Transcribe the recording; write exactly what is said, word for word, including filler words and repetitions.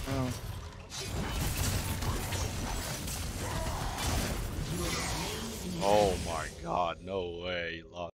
Oh. Oh my god, no way, he lost.